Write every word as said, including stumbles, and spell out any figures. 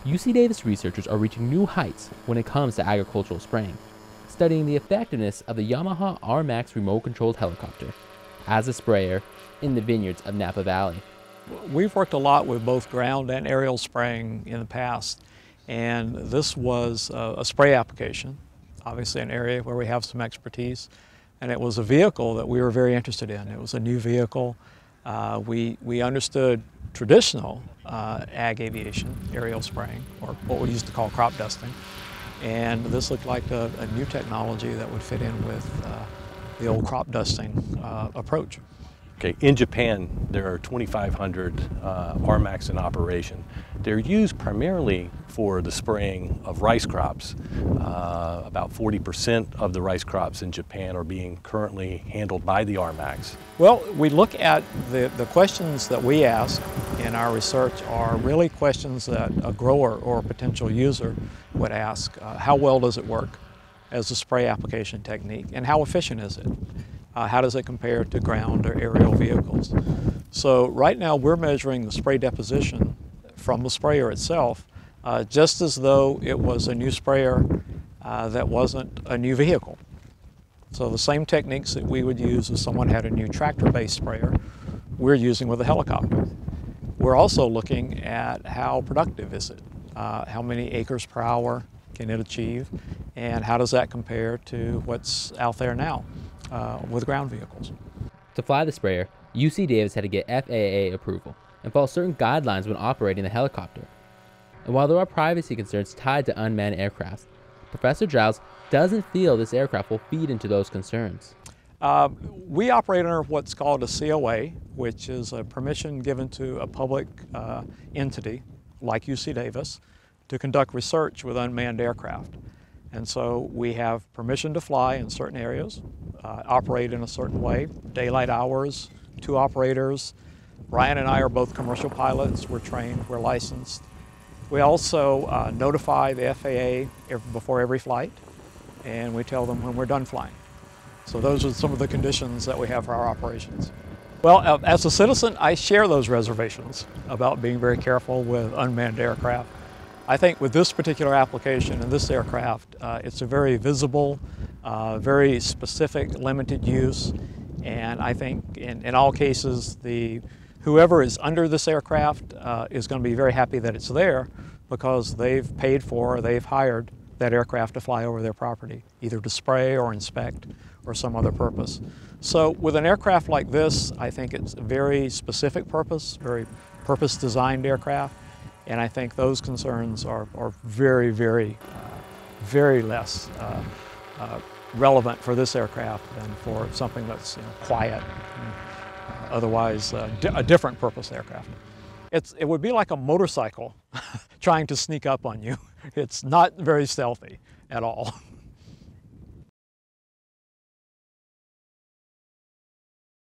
U C Davis researchers are reaching new heights when it comes to agricultural spraying, studying the effectiveness of the Yamaha R MAX remote-controlled helicopter as a sprayer in the vineyards of Napa Valley. We've worked a lot with both ground and aerial spraying in the past, and this was a, a spray application, obviously an area where we have some expertise, and it was a vehicle that we were very interested in. It was a new vehicle. Uh, we, we understood traditional uh, ag aviation, aerial spraying, or what we used to call crop dusting, and this looked like a, a new technology that would fit in with uh, the old crop dusting uh, approach. Okay, in Japan, there are twenty-five hundred uh, R MAX in operation. They're used primarily for the spraying of rice crops. Uh, about forty percent of the rice crops in Japan are being currently handled by the R MAX. Well, we look at the, the questions that we ask in our research are really questions that a grower or a potential user would ask. Uh, how well does it work as a spray application technique, and how efficient is it? Uh, how does it compare to ground or aerial vehicles? So right now we're measuring the spray deposition from the sprayer itself uh, just as though it was a new sprayer uh, that wasn't a new vehicle. So the same techniques that we would use if someone had a new tractor-based sprayer, we're using with a helicopter. We're also looking at how productive is it, uh, how many acres per hour can it achieve, and how does that compare to what's out there now uh, with ground vehicles. To fly the sprayer, U C Davis had to get F A A approval and follow certain guidelines when operating the helicopter. And while there are privacy concerns tied to unmanned aircraft, Professor Giles doesn't feel this aircraft will feed into those concerns. Uh, we operate under what's called a C O A, which is a permission given to a public uh, entity like U C Davis to conduct research with unmanned aircraft. And so we have permission to fly in certain areas, uh, operate in a certain way, daylight hours, two operators. Ryan and I are both commercial pilots. We're trained, we're licensed. We also uh, notify the F A A every, before every flight, and we tell them when we're done flying. So those are some of the conditions that we have for our operations. Well, uh, as a citizen, I share those reservations about being very careful with unmanned aircraft. I think with this particular application and this aircraft, uh, it's a very visible, uh, very specific, limited use, and I think in, in all cases, the whoever is under this aircraft uh, is going to be very happy that it's there because they've paid for, they've hired that aircraft to fly over their property, either to spray or inspect or some other purpose. So with an aircraft like this, I think it's a very specific purpose, very purpose-designed aircraft. And I think those concerns are, are very, very, uh, very less uh, uh, relevant for this aircraft than for something that's you know, quiet, and, uh, otherwise uh, di a different purpose aircraft. It's, it would be like a motorcycle trying to sneak up on you. It's not very stealthy at all.